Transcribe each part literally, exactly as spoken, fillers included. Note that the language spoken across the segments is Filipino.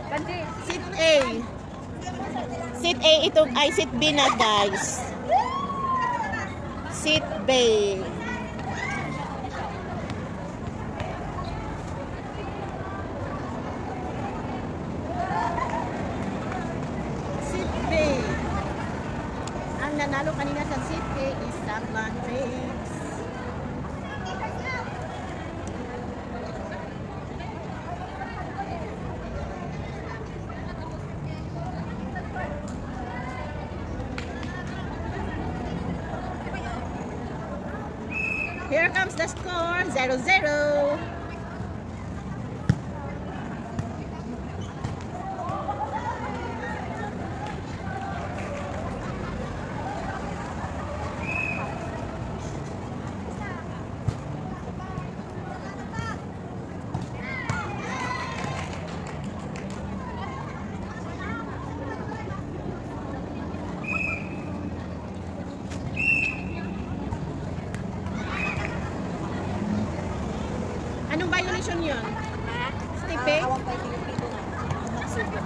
Seat A. Seat A ito ay seat B na guys. Seat B. Seat B. Ang nanalo kanina sa seat A is Saplan Face. Here comes the score, zero zero. Anong violation yun? Stipping? Awang pa yung dito na. Magsugod.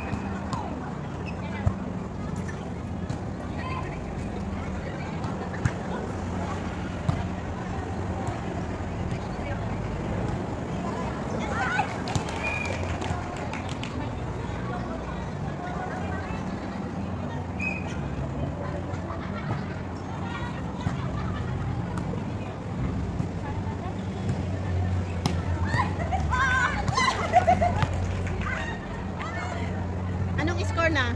Anong score na?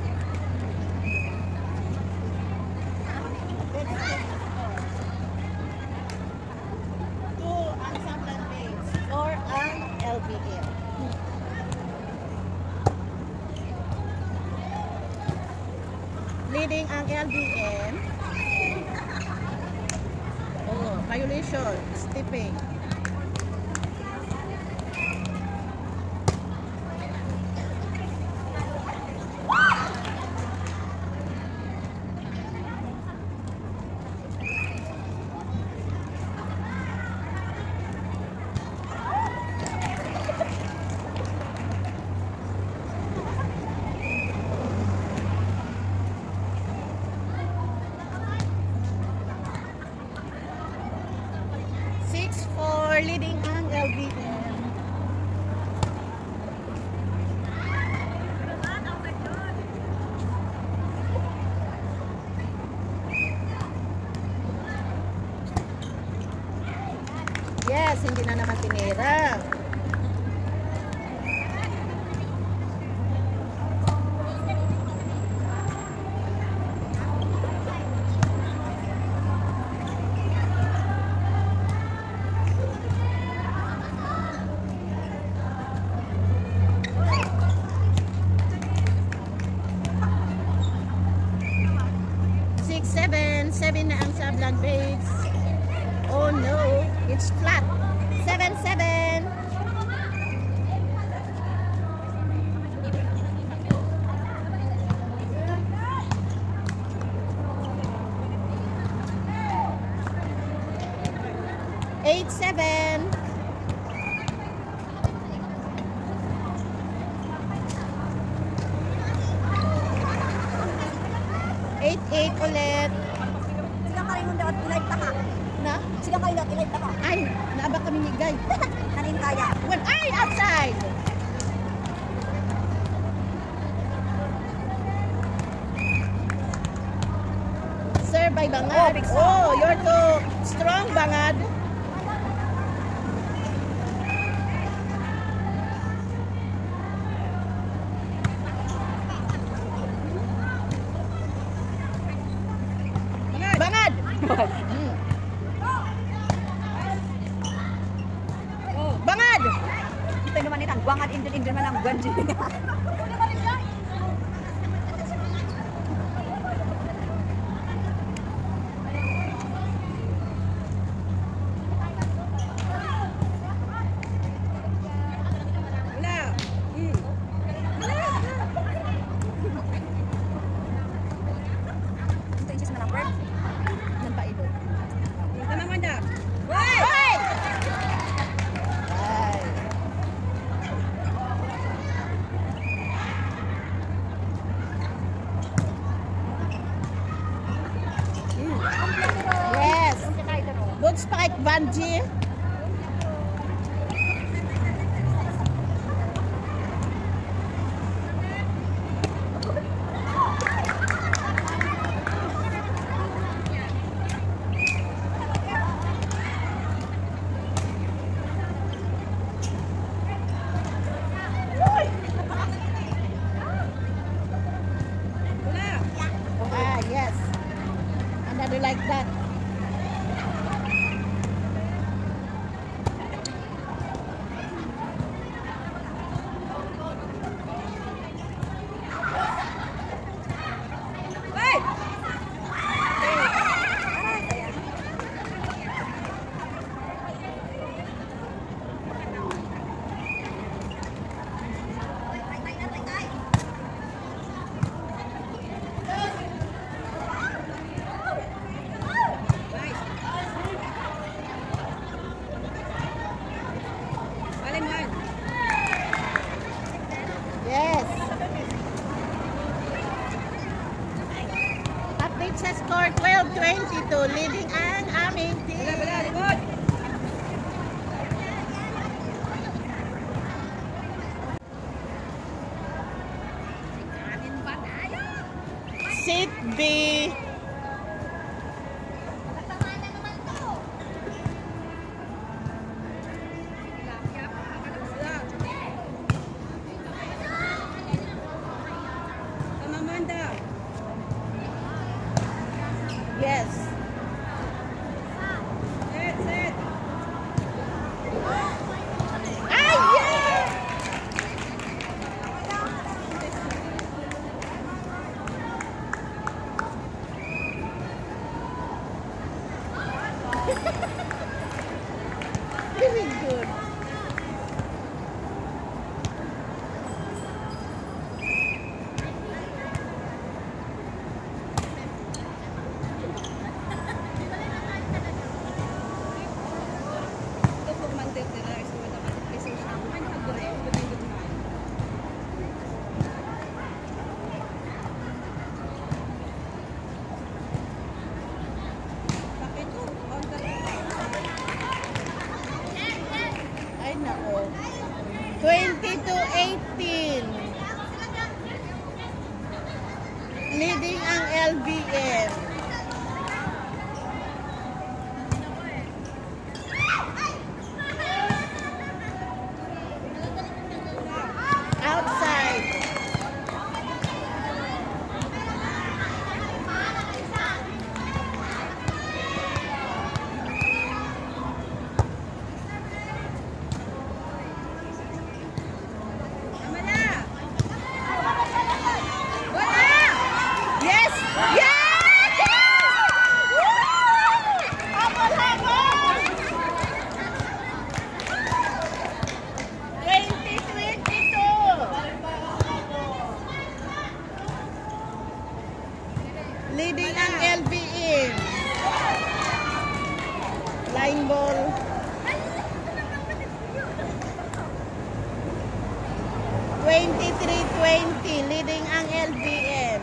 Two ang Saplan Face. Four ang L B M. Leading ang L B M. Oh, violation, stipping. six four leading ang L B M. Yes, hindi na naman tinira. seven, seven na ang Saplan Face. Oh no, it's flat. seven seven. eight seven. eight eight ulit. Sila kayo nung dapat ilay ta ka. Na? Sila kayo dapat ilay ta ka. Ay, naaba kami ni Guy. Kanin kaya. One, ay, outside! Sir, by Bangad. Oh, big Oh, you're too strong, Bangad. Bangad! Hmm. Bangad! Ito naman nila. Guangan indin-indin man ang ganji. bungee? Ah, yes. Another like that. Yes. Update sa score twelve twenty-two. Leading ang aming team. Seat B. Yes. Ah, yeah! Really good. Ay, nako. twenty-two eighteen. Leading ang L B M. Outside. Yes! Yes! Habol, habol! twenty twenty-two. Leading ang L B M. Line ball. twenty-three twenty. Leading ang L B M.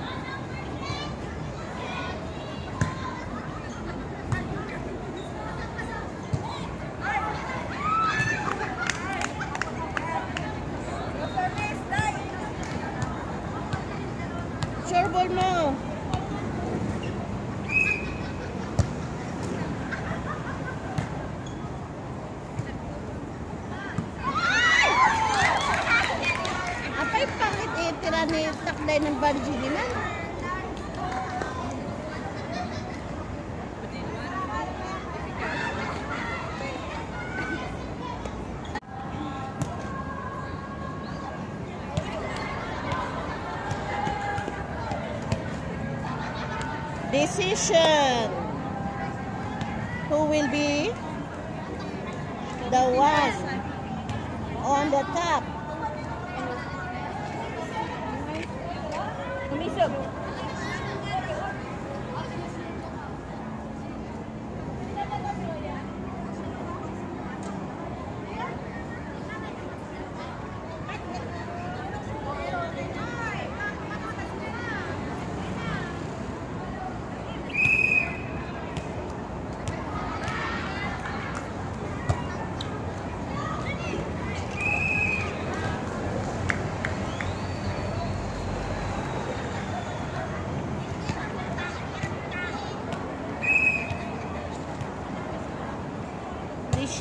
Sure ball mo. Apay pangit itira ni takday ng bungee dinan. Decision. Who will be the one on the top? Kumisog.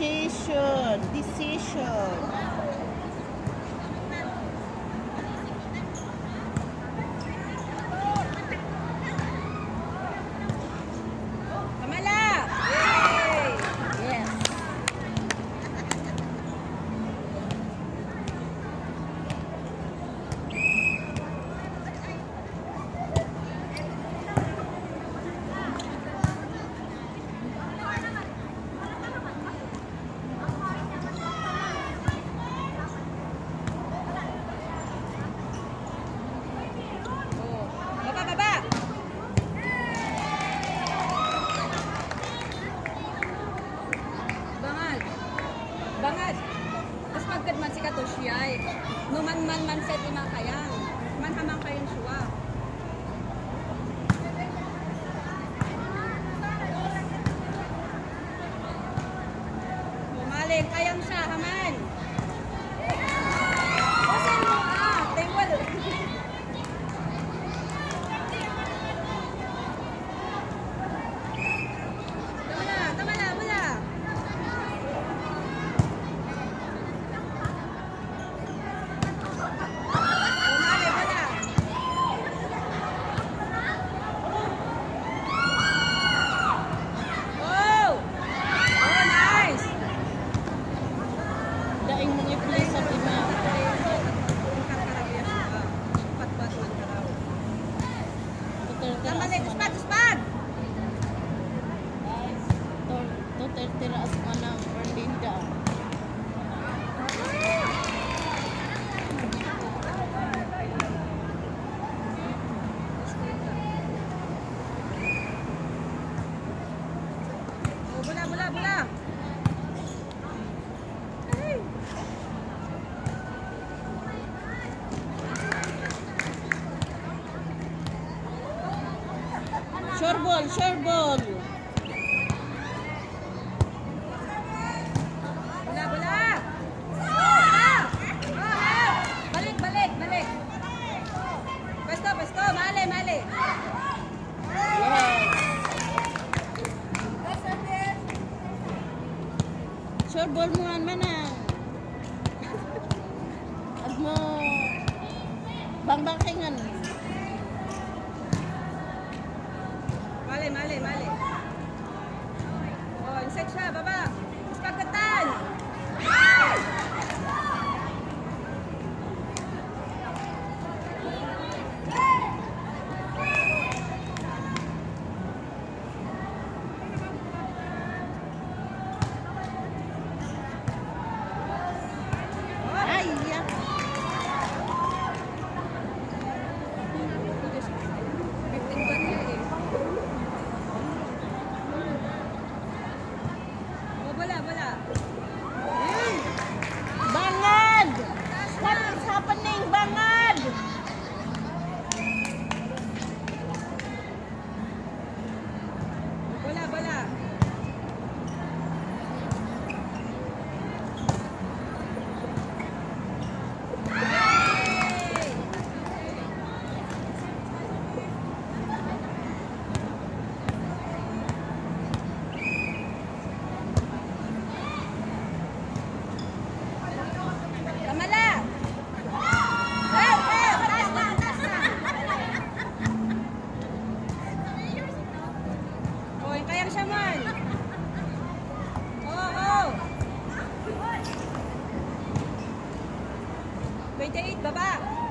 Decision. Decision. Kamala! Yay! Yes. Oh. Baba, baba! Bangad! Bangad! Tapos pagkad man si Katoshiyay. Numan man man set ima kayang. Man hamang kayang siya. Maling kayang siya, haman. Osan mo ah, tengwal. Tama na, tama na, wala. Oh, mali, wala. Oh! Oh, nice! Daing mga play sa lima. Tama na, tuspad, tuspad! Tutira as manang Erlinda. Oh, bola, bola, bola! Ay! Sure ball, sure ball. Bola, bola! Bola! Oh, balik, balik, balik! Pesto, pesto, mali, mali! Yes. Sure ball mo man manang. At mo bang-bangkingan. Mali, mali, mali. Oh, insect siya, baba. Mas pagkatan. Ay, yeah. fifteen ba niya eh. Oh, bola, bola. Ay! Bangad! What is happening, Bangad? Bola, bola. Yay! Kamala! Hey, hey, taas na, taas na. Oh, yung kayang siya man. Oh, oh. twenty-eight, baba.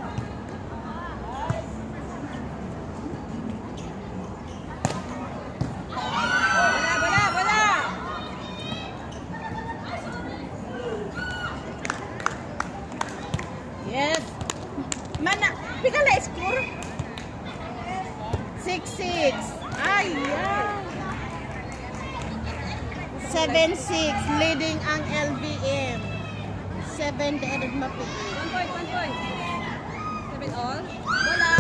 Bola, bola, bola. Yes. Mana, pika score? six six. Ay, yeah. seven six. Leading ang L B M. seven the edad mapigil. One point, one point. Seven all. Bola.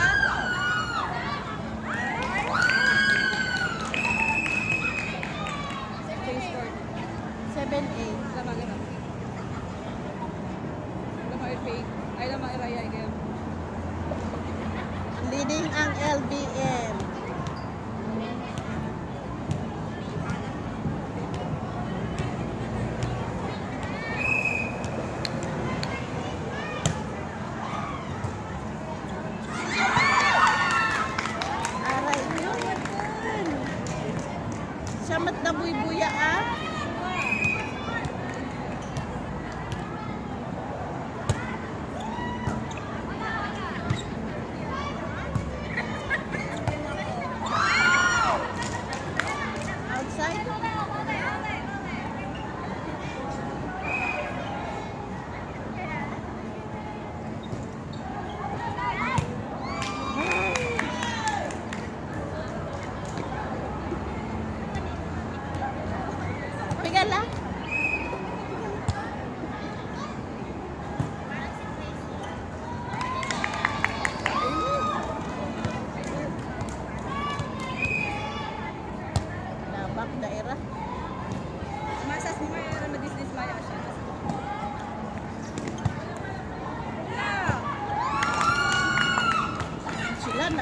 Change score. seven eight. Lamang ito. Lamang i-fake. Ay, lamang i-raya again. Leading ang L B M.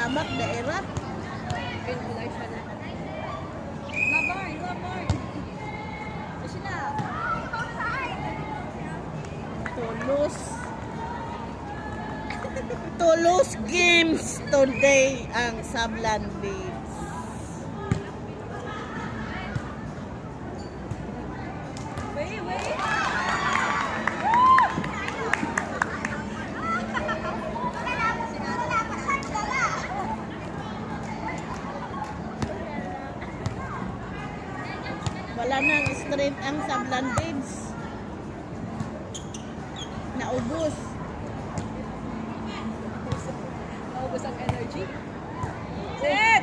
Sabak daerah. Pinulay siya na. Labay, labay. Kasi na. Tulos. Tulos games today ang Sablan Babes. Wait, wait. Wala nang strength ang Sablan Babes. Naubos. Naubos ang energy. Sit!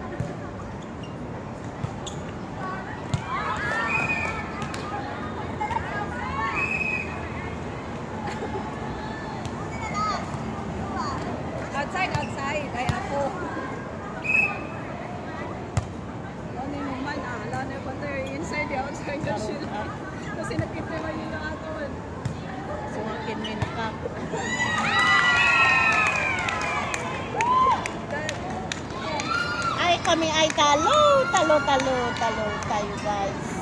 Outside, outside. Ay ako. Ano yung man ah. Lalo yung pantay inside, outside na sila. Kasi nakitiman yun na ato. Sumakin may nakak. Ay, kami ay talo, talo, talo, talo tayo guys.